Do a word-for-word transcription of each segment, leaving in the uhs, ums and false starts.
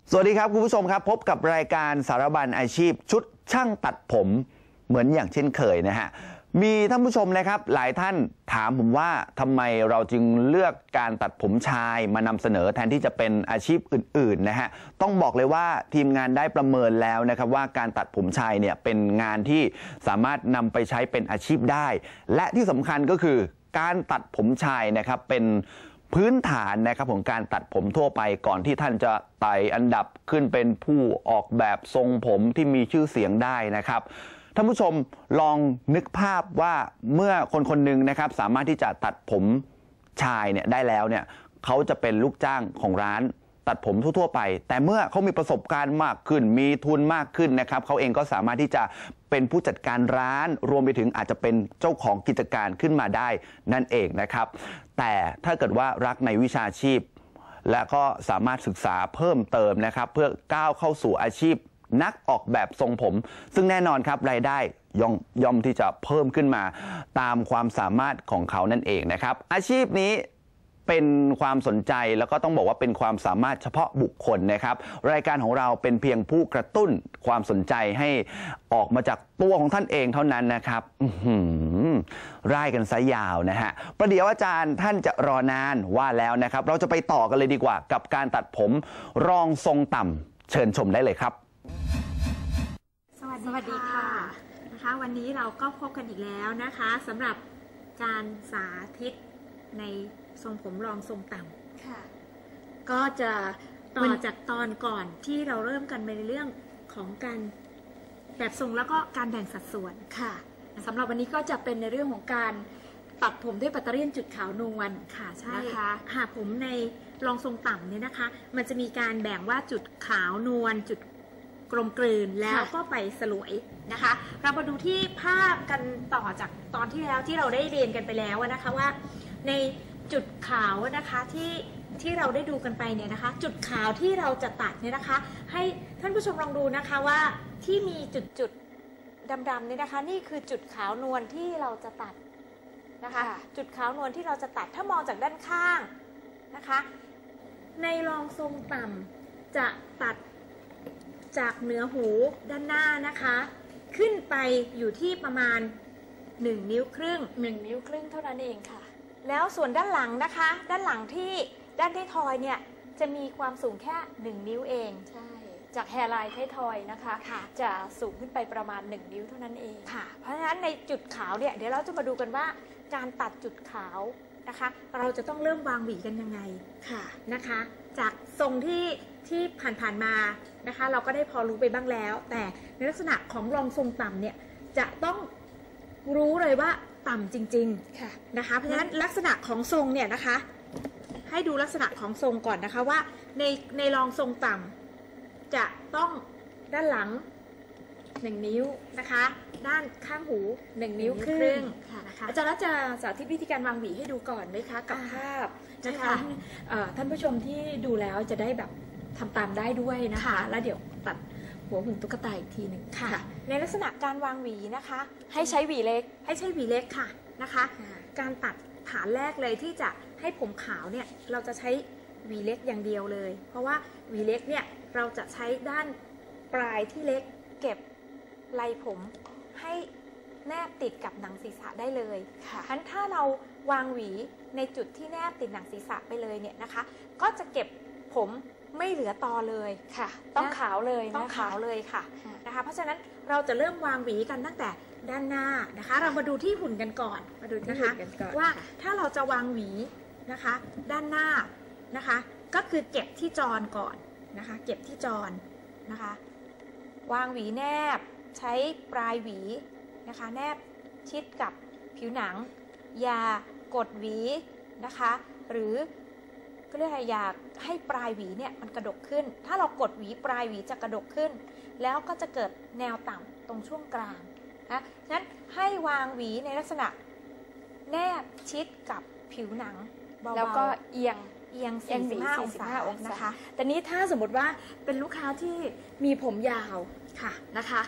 สวัสดีครับคุณผู้ชมครับพบกับรายการสารบัญอาชีพชุดช่างตัดผมเหมือนอย่างเช่นเคยนะฮะมีท่านผู้ชมนะครับหลายท่านถามผมว่าทำไมเราจึงเลือกการตัดผมชายมานำเสนอแทนที่จะเป็นอาชีพอื่นๆนะฮะต้องบอกเลยว่าทีมงานได้ประเมินแล้วนะครับว่าการตัดผมชายเนี่ยเป็นงานที่สามารถนำไปใช้เป็นอาชีพได้และที่สำคัญก็คือการตัดผมชายนะครับเป็นพื้นฐานนะครับของการตัดผมทั่วไปก่อนที่ท่านจะไต่อันดับขึ้นเป็นผู้ออกแบบทรงผมที่มีชื่อเสียงได้นะครับท่านผู้ชมลองนึกภาพว่าเมื่อคนคนหนึ่งนะครับสามารถที่จะตัดผมชายเนี่ยได้แล้วเนี่ยเขาจะเป็นลูกจ้างของร้านตัดผมทั่วๆไปแต่เมื่อเขามีประสบการณ์มากขึ้นมีทุนมากขึ้นนะครับเขาเองก็สามารถที่จะเป็นผู้จัดการร้านรวมไปถึงอาจจะเป็นเจ้าของกิจการขึ้นมาได้นั่นเองนะครับแต่ถ้าเกิดว่ารักในวิชาชีพและก็สามารถศึกษาเพิ่มเติมนะครับเพื่อก้าวเข้าสู่อาชีพนักออกแบบทรงผมซึ่งแน่นอนครับรายได้ย่อมย่อมที่จะเพิ่มขึ้นมาตามความสามารถของเขานั่นเองนะครับอาชีพนี้เป็นความสนใจแล้วก็ต้องบอกว่าเป็นความสามารถเฉพาะบุคคลนะครับรายการของเราเป็นเพียงผู้กระตุ้นความสนใจให้ออกมาจากตัวของท่านเองเท่านั้นนะครับร่ายกันซะยาวนะฮะประเดี๋ยวอาจารย์ท่านจะรอนานว่าแล้วนะครับเราจะไปต่อกันเลยดีกว่ากับการตัดผมรองทรงต่ำเชิญชมได้เลยครับสวัสดีค่ะนะคะวันนี้เราก็พบกันอีกแล้วนะคะสำหรับการสาธิตในทรงผมรองทรงต่ำค่ะก็จะต่อจากตอนก่อนที่เราเริ่มกันในเรื่องของการแบบทรงแล้วก็การแบ่งสัดส่วนค่ะสำหรับวันนี้ก็จะเป็นในเรื่องของการตัดผมด้วยปัตเตอร์เลียนจุดขาวนวลค่ะใช่นะคะหากผมในรองทรงต่ำเนี่ยนะคะมันจะมีการแบ่งว่าจุดขาวนวลจุดกลมกลืนแล้วก็ไปสลวยนะคะเรามาดูที่ภาพกันต่อจากตอนที่แล้วที่เราได้เรียนกันไปแล้วนะคะว่าในจุดขาวนะคะที่ที่เราได้ดูกันไปเนี่ยนะคะจุดขาวที่เราจะตัดเนี่ยนะคะให้ท่านผู้ชมลองดูนะคะว่าที่มีจุดจุดดำๆเนี่ยนะคะนี่คือจุดขาวนวลที่เราจะตัดนะคะจุดขาวนวลที่เราจะตัดถ้ามองจากด้านข้างนะคะในรองทรงต่ำจะตัดจากเหนือหูด้านหน้านะคะขึ้นไปอยู่ที่ประมาณหนึ่งนิ้วครึ่งหนึ่งนิ้วครึ่งเท่านั้นเองค่ะแล้วส่วนด้านหลังนะคะด้านหลังที่ด้านท้ายทอยเนี่ยจะมีความสูงแค่หนึ่งนิ้วเองใช่จากแฮร์ไลน์ท้ายทอยนะคะจะสูงขึ้นไปประมาณหนึ่งนิ้วเท่านั้นเองค่ะเพราะฉะนั้นในจุดขาวเนี่ยเดี๋ยวเราจะมาดูกันว่าการตัดจุดขาวนะคะเราจะต้องเริ่มวางหวีกันยังไงค่ะนะคะจากทรงที่ที่ผ่านๆมานะคะเราก็ได้พอรู้ไปบ้างแล้วแต่ในลักษณะของรองทรงต่ำเนี่ยจะต้องรู้เลยว่าต่ำจริงๆค่ะนะคะเพราะฉะนั้นลักษณะของทรงเนี่ยนะคะให้ดูลักษณะของทรงก่อนนะคะว่าในในรองทรงต่ำจะต้องด้านหลังหนึ่งนิ้วนะคะด้านข้างหูหนึ่งนิ้วครึ่งค่ะอาจารย์รัชจะสาธิตวิธีการวางหวีให้ดูก่อนไหมคะกับภาพนะคะท่านผู้ชมที่ดูแล้วจะได้แบบทำตามได้ด้วยนะคะแล้วเดี๋ยวตัดหัวหุ่นตุ๊กตาอีกทีหนึ่งค่ะในลักษณะการวางหวีนะคะให้ใช้หวีเล็กให้ใช้หวีเล็กค่ะนะคะการตัดฐานแรกเลยที่จะให้ผมขาวเนี่ยเราจะใช้หวีเล็กอย่างเดียวเลยเพราะว่าหวีเล็กเนี่ยเราจะใช้ด้านปลายที่เล็กเก็บไหล่ผมให้แนบติดกับหนังศีรษะได้เลยค่ะฉะนั้นถ้าเราวางหวีในจุดที่แนบติดหนังศีรษะไปเลยเนี่ยนะคะก็จะเก็บผมไม่เหลือตอเลยค่ะต้องขาวเลยต้องขาวเลยค่ะนะคะเพราะฉะนั้นเราจะเริ่มวางหวีกันตั้งแต่ด้านหน้านะคะเรามาดูที่หุ่นกันก่อนมาดูที่หุ่นกันก่อนว่าถ้าเราจะวางหวีนะคะด้านหน้านะคะก็คือเก็บที่จรก่อนนะคะเก็บที่จรนะคะวางหวีแนบใช้ปลายหวีนะคะแนบชิดกับผิวหนังอย่ากดหวีนะคะหรือก็เรียกอะไรอยากให้ปลายหวีเนี่ยมันกระดกขึ้นถ้าเรากดหวีปลายหวีจะกระดกขึ้นแล้วก็จะเกิดแนวต่ำตรงช่วงกลางนะฉะนั้นให้วางหวีในลักษณะแนบชิดกับผิวหนังแล้วก็เอียงเอียงสี่สิบห้าองศานะคะแต่นี้ถ้าสมมติว่าเป็นลูกค้าที่มีผมยาวค่ะนะคะ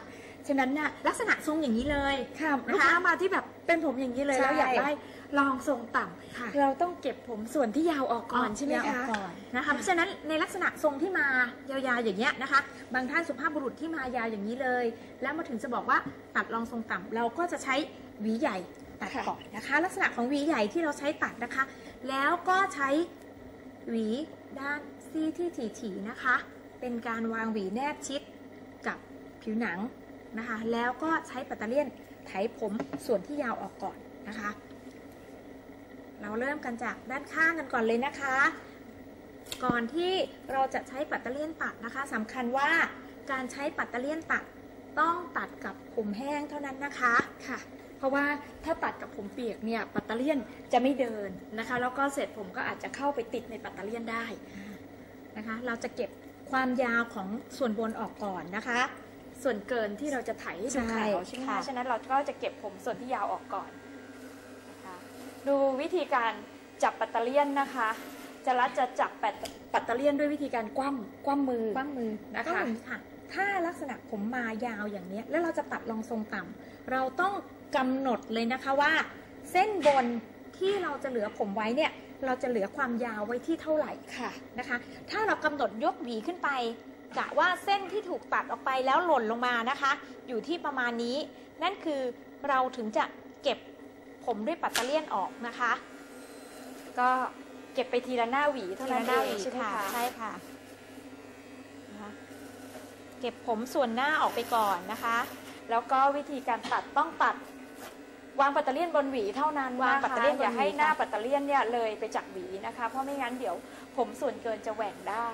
ฉะนั้นน่ะลักษณะทรงอย่างนี้เลยค่ะลูนะกคะค้ามาที่แบบเป็นผมอย่างนี้เลยใช่แล้วอยากได้รองทรงต่ค่ะำเราต้องเก็บผมส่วนที่ยาวออกก่อนใช่ไหมยาวออคะกก่อนนะคะเพราะฉะนั้นในลักษณะทรงที่มายาวๆอย่างเงี้ยนะคะ บางท่านสุภาพบุรุษที่มายาวอย่างนี้เลย แล้วมาถึงจะบอกว่าตัดรองทรงต่ำเราก็จะใช้หวีใหญ่ตัดค่ะก่อนนะคะ ลักษณะของหวีใหญ่ที่เราใช้ตัดนะคะ แล้วก็ใช้หวีด้านซี่ที่ถี่ๆนะคะ เป็นการวางหวีแนบชิดกับผิวหนังนะคะ แล้วก็ใช้ปัตเตอร์เลียนไถผมส่วนที่ยาวออกก่อนนะคะ เราเริ่มกันจากด้านข้างกันก่อนเลยนะคะ ก่อนที่เราจะใช้ปัตเตอร์เลียนตัดนะคะสำคัญว่าการใช้ปัตเตอร์เลียนตัดต้องตัดกับผมแห้งเท่านั้นนะคะค่ะ เพราะว่าถ้าตัดกับผมเปียกเนี่ยปัตเตอร์เลียนจะไม่เดินนะคะ แล้วก็เศษผมก็อาจจะเข้าไปติดในปัตเตอร์เลียนได้นะคะ เราจะเก็บความยาวของส่วนบนออกก่อนนะคะส่วนเกินที่เราจะไถให้ดูขาวใช่ไหมค่ะคะฉะนั้นเราก็จะเก็บผมส่วนที่ยาวออกก่อนนะคะดูวิธีการจับปัตเตอร์เลียนนะคะจะรัดจะจับปัตปัตเตอร์เลียนด้วยวิธีการคว่ำคว่ำมือคว่ำมือนะคะก็เหมือนค่ะ ถ้าลักษณะผมมายาวอย่างนี้แล้วเราจะตัดรองทรงต่ำเราต้องกำหนดเลยนะคะว่า เส้นบนที่เราจะเหลือผมไว้เนี่ยเราจะเหลือความยาวไว้ที่เท่าไหร่ค่ะนะคะ ถ้าเรากำหนดยกหวีขึ้นไปกะว่าเส้นที่ถูกตัดออกไปแล้วหล่นลงมานะคะ อยู่ที่ประมาณนี้ นั่นคือเราถึงจะเก็บผมด้วยปัตเตอร์เลียนออกนะคะก็เก็บไปทีละหน้าหวีเท่านั้นทีละหน้าเอหวีงใช่ไหมค่ะคะใช่ค่ะนะคะเก็บผมส่วนหน้าออกไปก่อนนะคะแล้วก็วิธีการตัดต้องตัดวางปัตเตอร์เลียนบนหวีเท่านั้นวางนะคะปัตเตอร์เลียนบนหวีอย่าให้หน้าค่ะปัตเตอร์เลียนเนี่ยเลยไปจากหวีนะคะ เพราะไม่งั้นเดี๋ยวผมส่วนเกินจะแหว่งได้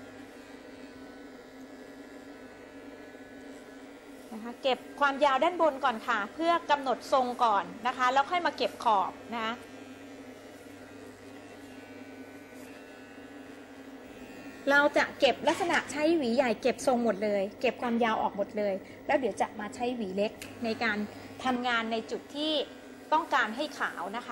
นะคะเก็บความยาวด้านบนก่อนค่ะ เพื่อกำหนดทรงก่อนนะคะ แล้วค่อยมาเก็บขอบนะเราจะเก็บลักษณะใช้หวีใหญ่เก็บทรงหมดเลย เก็บความยาวออกหมดเลย แล้วเดี๋ยวจะมาใช้หวีเล็กในการทำงานในจุดที่ต้องการให้ขาวนะคะ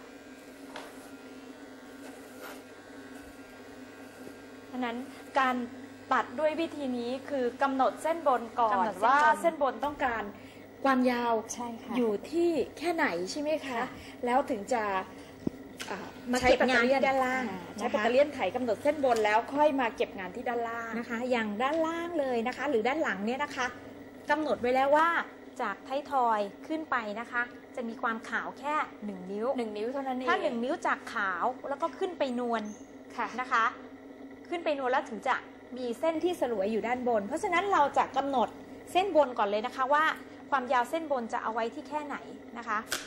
ฉะนั้นการตัดด้วยวิธีนี้คือกำหนดเส้นบนก่อนกำหนดเส้นบนว่าเส้นบนต้องการความยาวใช่ค่ะอยู่ที่แค่ไหนใช่ไหมคะค่ะแล้วถึงจะอ่ามาใช้เก็บปัตงาเตอน ร์เลียที่ด้านล่างอ่นะคะใช้ปัตเตอร์เลียนไถกำหนดเส้นบนแล้วค่อยมาเก็บงานที่ด้านล่างนะคะ อย่างด้านล่างเลยนะคะ หรือด้านหลังเนี่ยนะคะกำหนดไว้แล้วว่าจากท้ายทอยขึ้นไปนะคะ จะมีความขาวแค่หนึ่งนิ้วหนึ่งนิ้วเท่านั้นเองถ้าหนึ่งนิ้วจากขาวแล้วก็ขึ้นไปนวลค่ะนะคะ ขึ้นไปนวลแล้วถึงจะมีเส้นที่สลวยอยู่ด้านบน เพราะฉะนั้นเราจะกำหนดเส้นบนก่อนเลยนะคะว่าความยาวเส้นบนจะเอาไว้ที่แค่ไหนนะคะ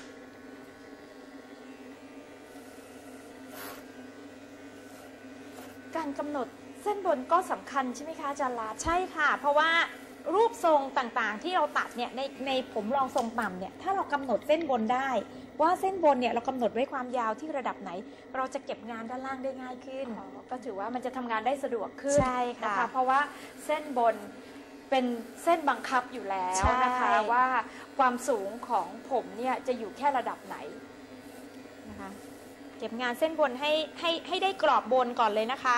การกำหนดเส้นบนก็สำคัญใช่ไหมคะอาจารย์รัตน์ใช่ค่ะ เพราะว่ารูปทรงต่างๆที่เราตัดเนี่ยในในผมรองทรงต่ำเนี่ยถ้าเรากำหนดเส้นบนได้ ว่าเส้นบนเนี่ยเรากำหนดไว้ความยาวที่ระดับไหน เราจะเก็บงานด้านล่างได้ง่ายขึ้นอ๋อก็ถือว่ามันจะทำงานได้สะดวกขึ้นใช่ค่ะนเพราะว่าเส้นบนเป็นเส้นบังคับอยู่แล้วใช่นะคะว่าความสูงของผมเนี่ยจะอยู่แค่ระดับไหนนะคะเก็บงานเส้นบนให้ให้ให้ได้กรอบบนก่อนเลยนะคะ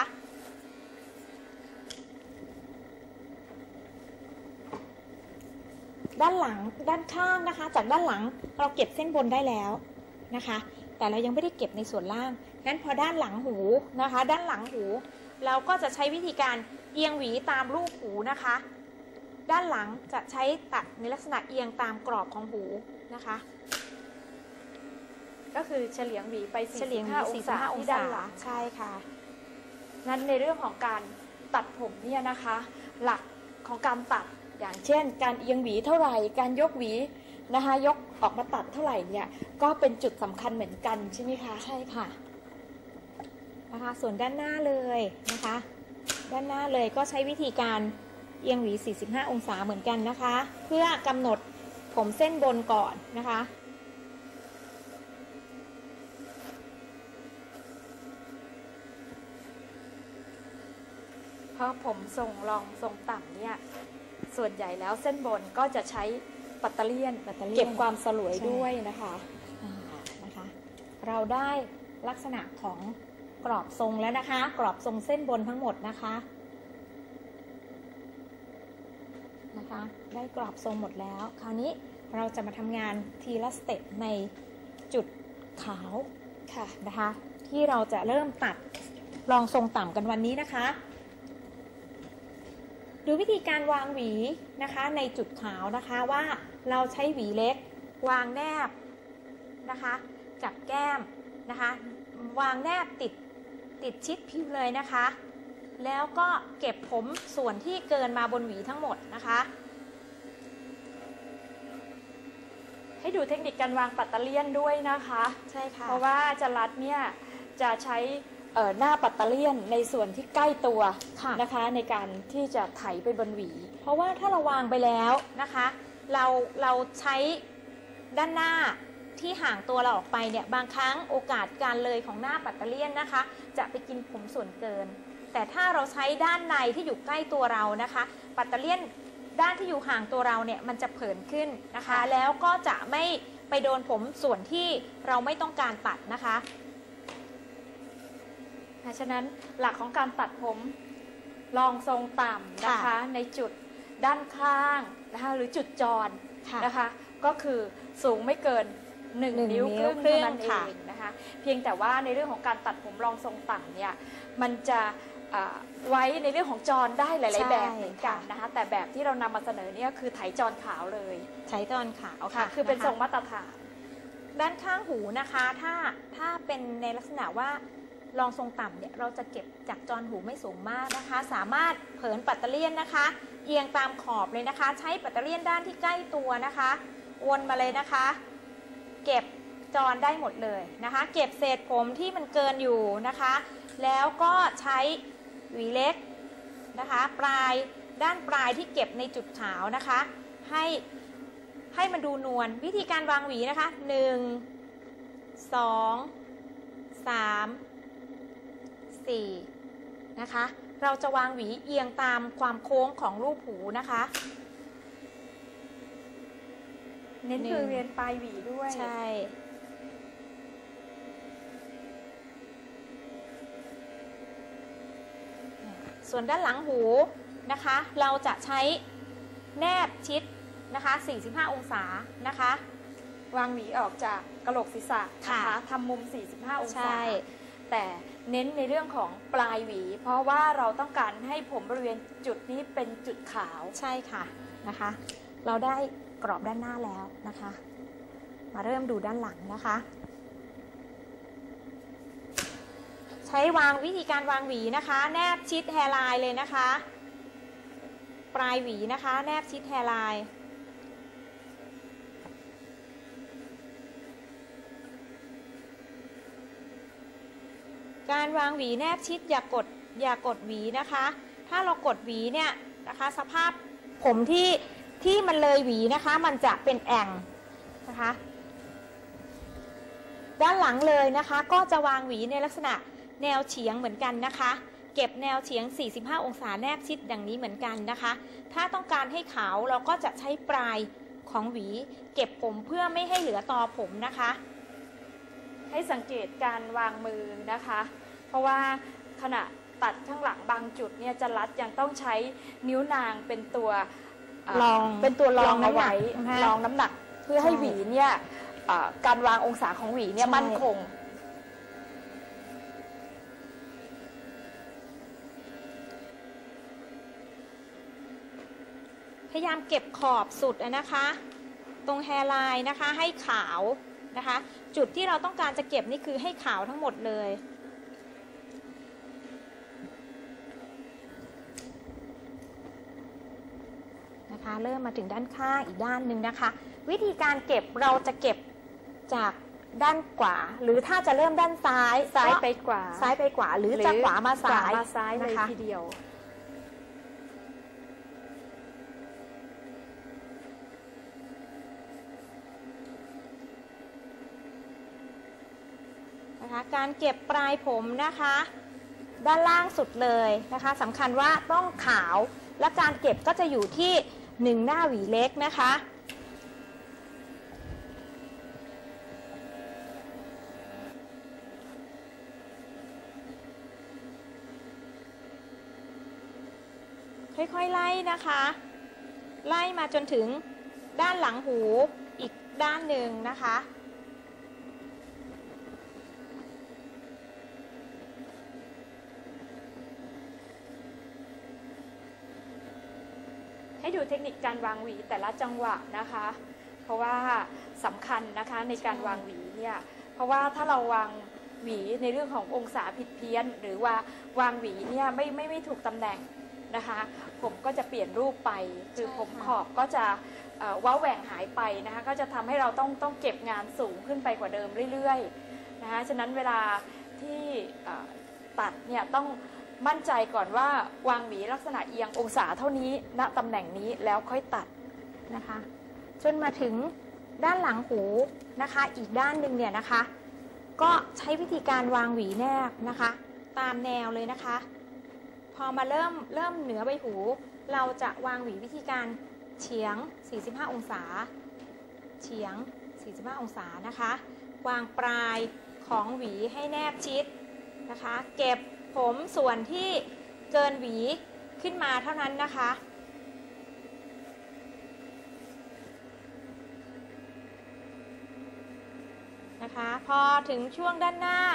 ด้านหลังด้านข้างนะคะ จากด้านหลังเราเก็บเส้นบนได้แล้วนะคะ แต่เรายังไม่ได้เก็บในส่วนล่างงั้นพอด้านหลังหูนะคะ ด้านหลังหูเราก็จะใช้วิธีการเอียงหวีตามรูปหูนะคะ ด้านหลังจะใช้ตัดในลักษณะเอียงตามกรอบของหูนะคะก็คือเฉลียงหวีไปเฉลี่ยสี่สิบห้าองศาสี่สิบห้าองที่ศาด้านหลังใช่ค่ะนั้นในเรื่องของการตัดผมเนี่ยนะคะ หลักของการตัดอย่างเช่น การเอียงหวีเท่าไหร่การยกหวีนะคะยกออกมาตัดเท่าไหร่เนี่ยก็เป็นจุดสำคัญเหมือนกันใช่ไหมคะใช่ค่ะนะคะส่วนด้านหน้าเลยนะคะ ด้านหน้าเลยก็ใช้วิธีการเอียงหวี สี่สิบห้า องศาเหมือนกันนะคะ เพื่อกำหนดผมเส้นบนก่อนนะคะเพราะผมทรงรองทรงต่ำเนี่ยส่วนใหญ่แล้วเส้นบนก็จะใช้ปัตเตอร์เลียนปัตเตอร์เลียนเก็บความสลวยใช่ด้วยนะคะอ่านะคะ เราได้ลักษณะของกรอบทรงแล้วนะคะ กรอบทรงเส้นบนทั้งหมดนะคะนะคะได้กรอบทรงหมดแล้วคราวนี้เราจะมาทำงานทีละสเต็ปในจุดขาวค่ะนะคะที่เราจะเริ่มตัดรองทรงต่ำกันวันนี้นะคะดูวิธีการวางหวีนะคะในจุดขาวนะคะว่าเราใช้หวีเล็กวางแนบนะคะกับแก้มนะคะวางแนบติดติดชิดผิวเลยนะคะแล้วก็เก็บผมส่วนที่เกินมาบนหวีทั้งหมดนะคะให้ดูเทคนิคการวางปัตเตอร์เลียนด้วยนะคะใช่ค่ะเพราะว่าจรัสเนี่ยจะใช้หน้าปัตเตอร์เลียนในส่วนที่ใกล้ตัวนะคะในการที่จะไถไปบนหวีเพราะว่าถ้าเราวางไปแล้วนะคะเราเราใช้ด้านหน้าที่ห่างตัวเราออกไปเนี่ยบางครั้งโอกาสการเลยของหน้าปัตเตอร์เลียนนะคะจะไปกินผมส่วนเกินแต่ถ้าเราใช้ด้านในที่อยู่ใกล้ตัวเรานะคะปัตเตอร์เลียนด้านที่อยู่ห่างตัวเราเนี่ยมันจะเผินขึ้นนะคะแล้วก็จะไม่ไปโดนผมส่วนที่เราไม่ต้องการตัดนะคะฉะนั้นหลักของการตัดผมรองทรงต่ำนะคะในจุดด้านข้างนะคะหรือจุดจรนะคะก็คือสูงไม่เกินหนึ่งนิ้วครึ่งเท่านั้นเองนะคะเพียงแต่ว่าในเรื่องของการตัดผมรองทรงต่ำเนี่ยมันจะไว้ในเรื่องของจรได้หลายๆแบบเหมือนกันนะคะแต่แบบที่เรานำมาเสนอเนี่ยคือไถจรขาวเลยไถจรขาวค่ะคือเป็นทรงมาตรฐานด้านข้างหูนะคะถ้าถ้าเป็นในลักษณะว่ารองทรงต่ำเนี่ยเราจะเก็บจากจรหูไม่สูงมากนะคะสามารถเผินปัตเตอร์เลียนนะคะเอียงตามขอบเลยนะคะใช้ปัตเตอร์เลียนด้านที่ใกล้ตัวนะคะวนมาเลยนะคะเก็บจรได้หมดเลยนะคะเก็บเศษผมที่มันเกินอยู่นะคะแล้วก็ใช้หวีเล็กนะคะปลายด้านปลายที่เก็บในจุดขาวนะคะให้ให้มันดูนวลวิธีการวางหวีนะคะหนึ่ง สอง สามสี่นะคะเราจะวางหวีเอียงตามความโค้งของรูปหูนะคะเน้นคือเรียนปลายหวีด้วยใช่ส่วนด้านหลังหูนะคะเราจะใช้แนบชิดนะคะสี่สิบห้าองศานะคะวางหวีออกจากกะโหลกศีรษะนะคะทำมุมสี่สิบห้าองศาแต่เน้นในเรื่องของปลายหวีเพราะว่าเราต้องการให้ผมบริเวณจุดนี้เป็นจุดขาวใช่ค่ะนะคะเราได้กรอบด้านหน้าแล้วนะคะมาเริ่มดูด้านหลังนะคะใช้วางวิธีการวางหวีนะคะแนบชิดแฮร์ไลน์เลยนะคะปลายหวีนะคะแนบชิดแฮร์ไลน์การวางหวีแนบชิดอย่ากดอย่ากดหวีนะคะถ้าเรากดหวีเนี่ยนะคะสภาพผมที่ที่มันเลยหวีนะคะมันจะเป็นแอ่งนะคะด้านหลังเลยนะคะก็จะวางหวีในลักษณะแนวเฉียงเหมือนกันนะคะเก็บแนวเฉียงสี่สิบห้าองศาแนบชิดดังนี้เหมือนกันนะคะถ้าต้องการให้ขาวเราก็จะใช้ปลายของหวีเก็บผมเพื่อไม่ให้เหลือตอผมนะคะให้สังเกตการวางมือนะคะเพราะว่าขณะตัดข้างหลังบางจุดเนี่ยจรัสยังต้องใช้นิ้วนางเป็นตัวรองเป็นตัวรองเอาไว้รองน้ำหนักเพื่อให้หวีเนี่ยการวางองศาของหวีเนี่ยมั่นคงพยายามเก็บขอบสุดนะคะตรงแฮร์ไลน์นะคะให้ขาวนะคะจุดที่เราต้องการจะเก็บนี่คือให้ขาวทั้งหมดเลยนะคะเริ่มมาถึงด้านข้างอีกด้านหนึ่งนะคะวิธีการเก็บเราจะเก็บจากด้านขวาหรือถ้าจะเริ่มด้านซ้ายซ้ายไปขวาซ้ายไปขวาหรือจะขวามาซ้ายมาซ้ายเลยทีเดียวนะคะการเก็บปลายผมนะคะด้านล่างสุดเลยนะคะสำคัญว่าต้องขาวและการเก็บก็จะอยู่ที่หนึ่งหน้าหวีเล็กนะคะค่อยๆไล่นะคะไล่มาจนถึงด้านหลังหูอีกด้านหนึ่งนะคะให้ดูเทคนิคการวางหวีแต่ละจังหวะนะคะเพราะว่าสำคัญนะคะในการวางหวีเนี่ยเพราะว่าถ้าเราวางหวีในเรื่องขององศาผิดเพี้ยนหรือว่าวางหวีเนี่ยไม่ไม่ไม่ถูกตำแหน่งนะคะผมก็จะเปลี่ยนรูปไปคือผมขอบก็จะว้าแหว่งหายไปนะคะก็จะทำให้เราต้องต้องเก็บงานสูงขึ้นไปกว่าเดิมเรื่อยๆนะคะฉะนั้นเวลาที่ตัดเนี่ยต้องมั่นใจก่อนว่าวางหวีลักษณะเอียงองศาเท่านี้ณตำแหน่งนี้แล้วค่อยตัดนะคะจนมาถึงด้านหลังหูนะคะอีกด้านหนึ่งเนี่ยนะคะก็ใช้วิธีการวางหวีแนบนะคะตามแนวเลยนะคะพอมาเริ่มเริ่มเหนือใบหูเราจะวางหวีวิธีการเฉียงสี่สิบห้าองศาเฉียงสี่สิบห้าองศานะคะวางปลายของหวีให้แนบชิดนะคะเก็บผมส่วนที่เกินหวีขึ้นมาเท่านั้นนะคะนะคะพอถึงช่วงด้านหน้า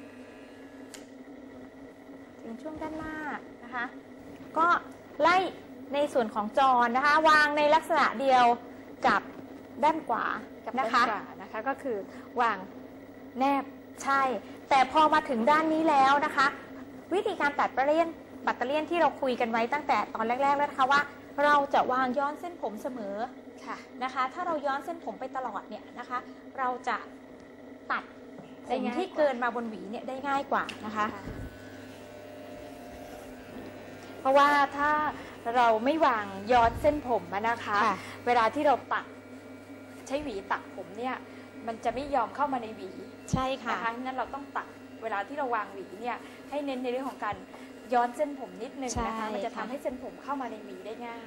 ถึงช่วงด้านหน้านะคะก็ไล่ในส่วนของจรนะคะวางในลักษณะเดียวกับด้านขวากับด้านขวานะคะก็คือวางแนบใช่แต่พอมาถึงด้านนี้แล้วนะคะวิธีการตัดปัตเตอร์เลียนปัตเตอร์เลียนที่เราคุยกันไว้ตั้งแต่ตอนแรกๆแล้วนะคะว่าเราจะวางย้อนเส้นผมเสมอค่ะนะคะถ้าเราย้อนเส้นผมไปตลอดเนี่ยนะคะเราจะตัดสิ่งที่เกินมาบนหวีเนี่ยได้ง่ายกว่านะคะเพราะว่าถ้าเราไม่วางย้อนเส้นผมนะคะเวลาที่เราตัดใช้หวีตัดผมเนี่ยมันจะไม่ยอมเข้ามาในหวีใช่ค่ะนะคะนั้นเราต้องตัดเวลาที่เราวางหวีเนี่ยให้เน้นในเรื่องของการย้อนเส้นผมนิดนึงนะคะมันจะทำให้เส้นผมเข้ามาในหวีได้ง่าย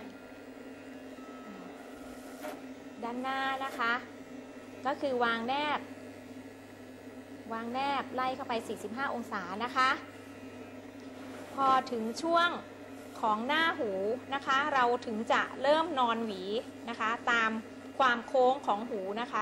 ด้านหน้านะคะก็คือวางแนบวางแนบไล่เข้าไปสี่สิบห้าองศานะคะพอถึงช่วงของหน้าหูนะคะเราถึงจะเริ่มนอนหวีนะคะตามความโค้งของหูนะคะ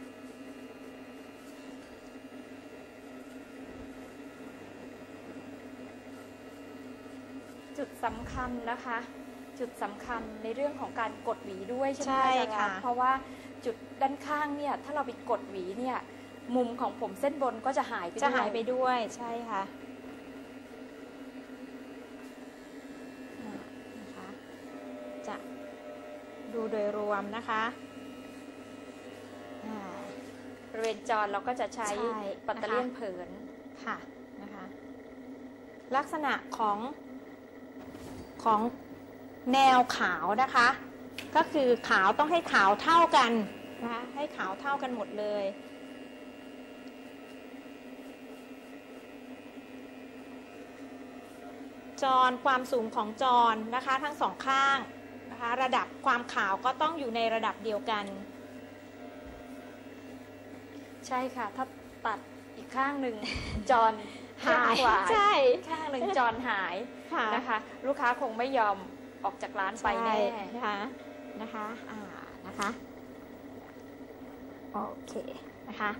จุดสำคัญนะคะจุดสำคัญในเรื่องของการกดหวีด้วยใช่ไหมคะเพราะว่าจุดด้านข้างเนี่ยถ้าเราไปกดหวีเนี่ยมุมของผมเส้นบนก็จะหายไปจะหายไปด้วยใช่ค่ะนะคะจะดูโดยรวมนะคะบริเวณจรเราก็จะใช้ปัตเตอร์เลียนเผินค่ะนะคะลักษณะของของแนวขาวนะคะก็คือขาวต้องให้ขาวเท่ากันนะคะให้ขาวเท่ากันหมดเลยจรความสูงของจรนะคะทั้งสองข้างนะคะระดับความขาวก็ต้องอยู่ในระดับเดียวกันใช่ค่ะถ้าตัดอีกข้างหนึ่งจรหายใช่ข้างหนึ่งจรหายนะคะลูกค้าคงไม่ยอมออกจากร้านไปแน่นะคะนะคะอ่านะคะโอเคนะคะ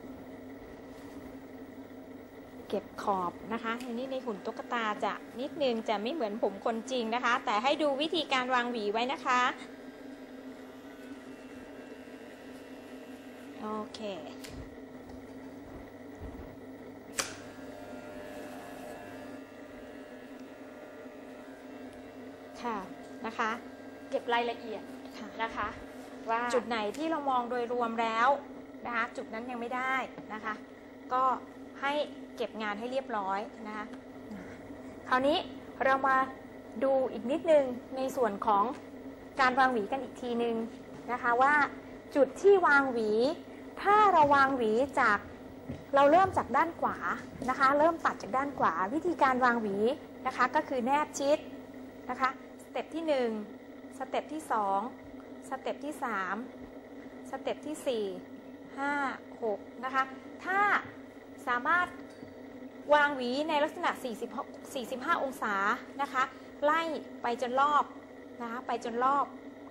เก็บขอบนะคะอันนี้ในหุ่นตุ๊กตาจะนิดนึงจะไม่เหมือนผมคนจริงนะคะแต่ให้ดูวิธีการวางหวีไว้นะคะโอเคค่ะนะคะเก็บรายละเอียดนะคะว่าจุดไหนที่เรามองโดยรวมแล้วนะคะจุดนั้นยังไม่ได้นะคะก็ให้เก็บงานให้เรียบร้อยนะคะคราวนี้เรามาดูอีกนิดนึงในส่วนของการวางหวีกันอีกทีนึงนะคะว่าจุดที่วางหวีถ้าเราวางหวีจากเราเริ่มจากด้านขวานะคะเริ่มตัดจากด้านขวาวิธีการวางหวีนะคะก็คือแนบชิดนะคะสเต็ปที่หนึ่งสเต็ปที่สองสเต็ปที่สามสเต็ปที่สี่ห้าหกนะคะถ้าสามารถวางหวีในลักษณะสี่สิบ สี่สิบห้าองศานะคะไล่ไปจนรอบนะคะไปจนรอบ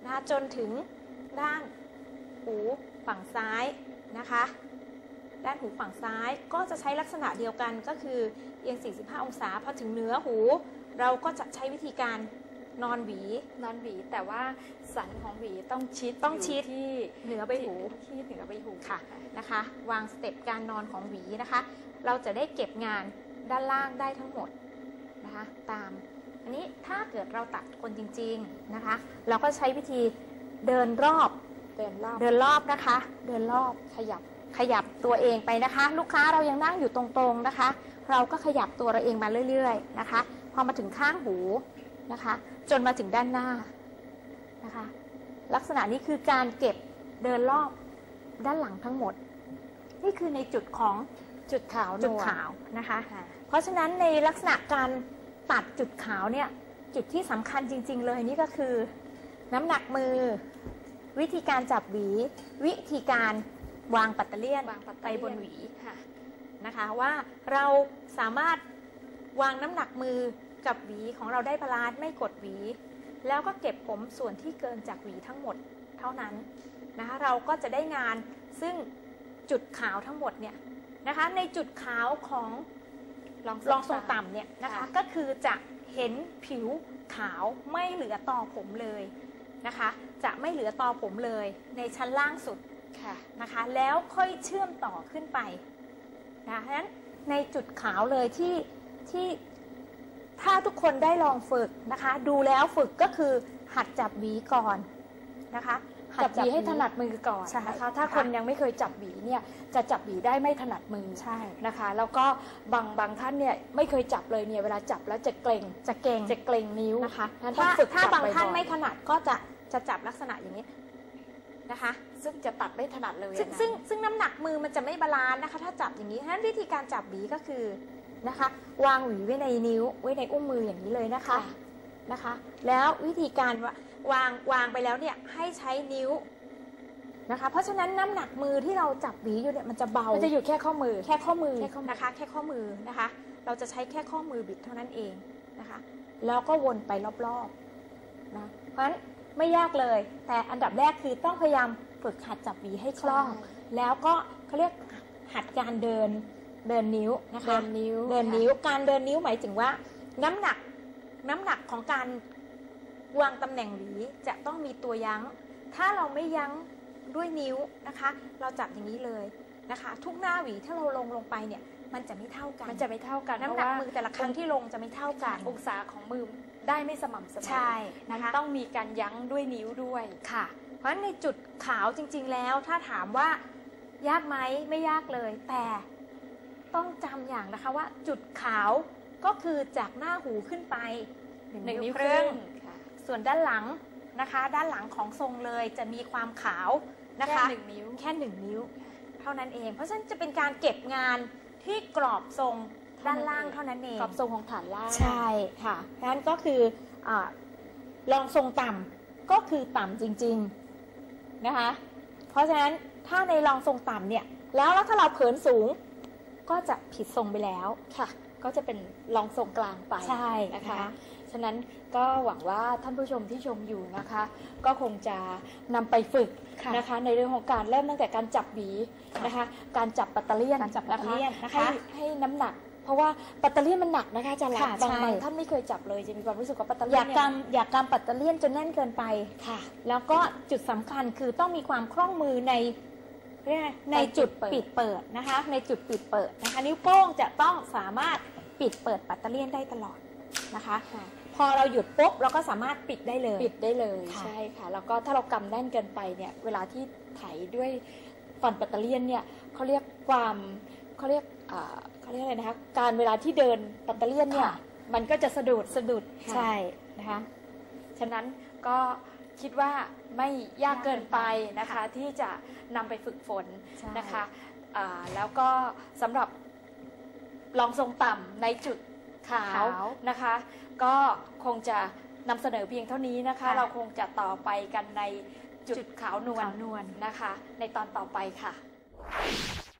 นะจนถึงด้านหูฝั่งซ้ายนะคะด้านหูฝั่งซ้ายก็จะใช้ลักษณะเดียวกันก็คือเอียงสี่สิบห้าองศาพอถึงเหนือหูเราก็จะใช้วิธีการนอนหวีนอนหวีแต่ว่าสันของหวีต้องชิดต้องชิดที่เหนือใบหูที่เหนือใบหูค่ะนะคะวางสเต็ปการนอนของหวีนะคะเราจะได้เก็บงานด้านล่างได้ทั้งหมดนะคะตามอันนี้ถ้าเกิดเราตัดคนจริงๆนะคะเราก็ใช้วิธีเดินรอบเดินรอบเดินรอบนะคะเดินรอบขยับขยับตัวเองไปนะคะลูกค้าเรายังนั่งอยู่ตรงๆนะคะเราก็ขยับตัวเราเองมาเรื่อยๆนะคะพอมาถึงข้างหูนะคะจนมาถึงด้านหน้านะคะลักษณะนี้คือการเก็บเดินรอบด้านหลังทั้งหมดนี่คือในจุดของจุดขาวนวลจุดขาวนะคะเพราะฉะนั้นในลักษณะการตัดจุดขาวเนี่ยจุดที่สำคัญจริงๆเลยนี่ก็คือน้ำหนักมือวิธีการจับหวีวิธีการวางปัตเตอร์เลียนไปบนหวีนะคะว่าเราสามารถวางน้ำหนักมือกับหวีของเราได้บาลานซ์ไม่กดหวีแล้วก็เก็บผมส่วนที่เกินจากหวีทั้งหมดเท่านั้นนะคะเราก็จะได้งานซึ่งจุดขาวทั้งหมดเนี่ยนะคะในจุดขาวของรองรองทรงต่ำเนี่ยนะคะก็คือจะเห็นผิวขาวไม่เหลือตอผมเลยนะคะจะไม่เหลือตอผมเลยในชั้นล่างสุดค่ะนะคะแล้วค่อยเชื่อมต่อขึ้นไปนะฉะนั้นในจุดขาวเลยที่ที่ถ้าทุกคนได้ลองฝึกนะคะดูแล้วฝึกก็คือหัดจับหวีก่อนนะคะจับหวีให้ถนัดมือก่อนนะคะถ้าคนยังไม่เคยจับหวีเนี่ยจะจับหวีได้ไม่ถนัดมือใช่นะคะแล้วก็บางบางท่านเนี่ยไม่เคยจับเลยเนี่ยเวลาจับแล้วจะเกร็งจะเกร็งจะเกร็งนิ้วนะคะถ้าถ้าบางท่านไม่ถนัดก็จะจะจับลักษณะอย่างนี้นะคะซึ่งจะตัดไม่ถนัดเลยซึ่งซึ่งซึ่งน้ำหนักมือมันจะไม่บาลานซ์นะคะถ้าจับอย่างนี้ฉะนั้นวิธีการจับหวีก็คือนะคะวางหวีไว้ในนิ้วไว้ในอุ้งมืออย่างนี้เลยนะคะนะคะแล้ววิธีการวางวางไปแล้วเนี่ยให้ใช้นิ้วนะคะเพราะฉะนั้นน้ำหนักมือที่เราจับหวีอยู่เนี่ยมันจะเบามันจะอยู่แค่ข้อมือแค่ข้อมือนะคะแค่ข้อมือนะคะเราจะใช้แค่ข้อมือบิดเท่านั้นเองนะคะแล้วก็วนไปรอบๆนะเพราะฉะนั้นไม่ยากเลยแต่อันดับแรกคือต้องพยายามฝึกหัดจับหวีให้คล่องแล้วก็เขาเรียกหัดการเดินเดินนิ้วนะคะเดินนิ้วเดินนิ้วการเดินนิ้วหมายถึงว่าน้ำหนักน้ำหนักของการวางตำแหน่งหวีจะต้องมีตัวยั้งถ้าเราไม่ยั้งด้วยนิ้วนะคะเราจับอย่างนี้เลยนะคะทุกหน้าหวีถ้าเราลงลงไปเนี่ยมันจะไม่เท่ากันมันจะไม่เท่ากันน้ำหนักมือแต่ละครั้งที่ลงจะไม่เท่ากันองศาของมือได้ไม่สม่ำเสมอใช่นะคะต้องมีการยั้งด้วยนิ้วด้วยค่ะเพราะฉะนั้นในจุดขาวจริงๆแล้วถ้าถามว่ายากไหมไม่ยากเลยแต่ต้องจำอย่างนะคะว่าจุดขาวก็คือจากหน้าหูขึ้นไปหนึ่งนิ้วครึ่งส่วนด้านหลังนะคะด้านหลังของทรงเลยจะมีความขาวนะคะแค่หนึ่งนิ้วแค่หนึ่งนิ้วเท่านั้นเองเพราะฉะนั้นจะเป็นการเก็บงานที่กรอบทรงด้านล่างเท่านั้นเองกรอบทรงของฐานล่างใช่ค่ะนั้นก็คือรองทรงต่ำก็คือต่ำจริงๆนะคะเพราะฉะนั้นถ้าในรองทรงต่ำเนี่ยแล้วแล้วถ้าเราเผินสูงก็จะผิดทรงไปแล้วค่ะก็จะเป็นรองทรงกลางไปใช่นะคะฉะนั้นก็หวังว่าท่านผู้ชมที่ชมอยู่นะคะก็คงจะนำไปฝึกนะคะในเรื่องของการเริ่มตั้งแต่การจับหวีนะคะการจับปัตเตอร์เลียนการจับปัตเตอร์เลียนนะคะให้ให้น้ำหนักเพราะว่าปัตเตอร์เลียนมันหนักนะคะจะหลับบางบางท่านไม่เคยจับเลยจะมีความรู้สึกว่าปัตเตอร์เลียนอยากกำอยากกำปัตเตอร์เลียนจนแน่นเกินไปค่ะแล้วก็จุดสำคัญคือต้องมีความคล่องมือในในจุดปิดเปิดนะคะในจุดปิดเปิดนะคะนิ้วโป้งจะต้องสามารถปิดเปิดปัตเตอร์เลียนได้ตลอดนะคะพอเราหยุดปุ๊บเราก็สามารถปิดได้เลยปิดได้เลยใช่ค่ะแล้วก็ถ้าเรากำแน่นเกินไปเนี่ยเวลาที่ไถด้วยฟันปัตเตอร์เลียนเนี่ยเขาเรียกความเขาเรียกเขาเรียกอะไรนะคะการเวลาที่เดินปัตเตอร์เลียนเนี่ยมันก็จะสะดุดสะดุดใช่นะคะฉะนั้นก็คิดว่าไม่ยากเกินไปนะคะที่จะนำไปฝึกฝนนะคะแล้วก็สำหรับรองทรงต่ำในจุดขาวนะคะก็คงจะนำเสนอเพียงเท่านี้นะคะเราคงจะต่อไปกันในจุดขาวนวลนะคะในตอนต่อไปค่ะ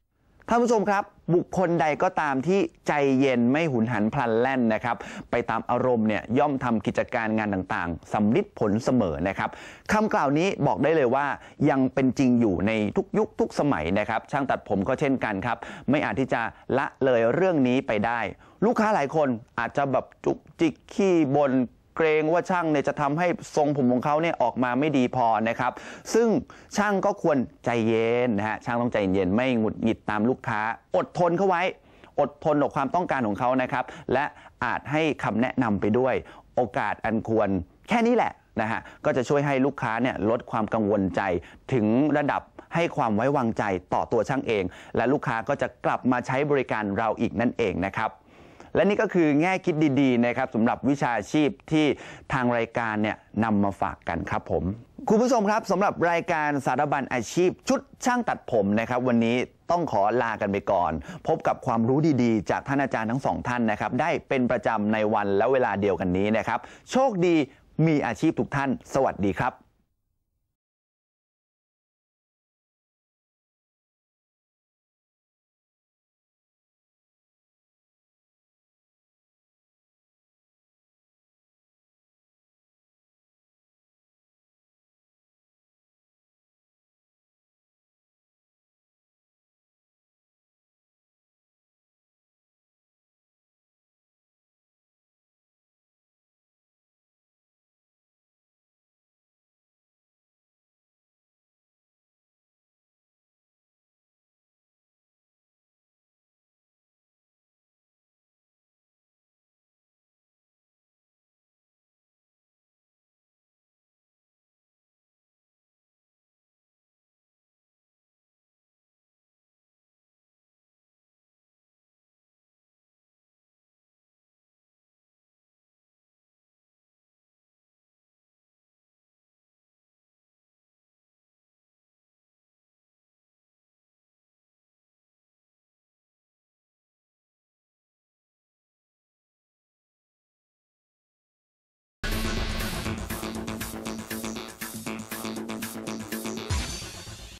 ท่านผู้ชมครับบุคคลใดก็ตามที่ใจเย็นไม่หุนหันพลันแล่นนะครับไปตามอารมณ์เนี่ยย่อมทำกิจการงานต่างๆสำลิดผลเสมอนะครับคำกล่าวนี้บอกได้เลยว่ายังเป็นจริงอยู่ในทุกยุคทุกสมัยนะครับช่างตัดผมก็เช่นกันครับไม่อาจที่จะละเลยเรื่องนี้ไปได้ลูกค้าหลายคนอาจจะแบบจุกจิกขี้บ่นเกรงว่าช่างเนี่ยจะทำให้ทรงผมของเขาเนี่ยออกมาไม่ดีพอนะครับซึ่งช่างก็ควรใจเย็นนะฮะช่างต้องใจเย็นไม่หงุดหงิดตามลูกค้าอดทนเข้าไว้อดทนต่อความต้องการของเขานะครับและอาจให้คำแนะนำไปด้วยโอกาสอันควรแค่นี้แหละนะฮะก็จะช่วยให้ลูกค้าเนี่ยลดความกังวลใจถึงระดับให้ความไว้วางใจต่อตัวช่างเองและลูกค้าก็จะกลับมาใช้บริการเราอีกนั่นเองนะครับและนี่ก็คือแง่คิดดีๆนะครับสำหรับวิชาชีพที่ทางรายการเนี่ยนำมาฝากกันครับผมคุณผู้ชมครับสำหรับรายการสารบัญอาชีพชุดช่างตัดผมนะครับวันนี้ต้องขอลากันไปก่อนพบกับความรู้ดีๆจากท่านอาจารย์ทั้งสองท่านนะครับได้เป็นประจำในวันและเวลาเดียวกันนี้นะครับโชคดีมีอาชีพทุกท่านสวัสดีครับ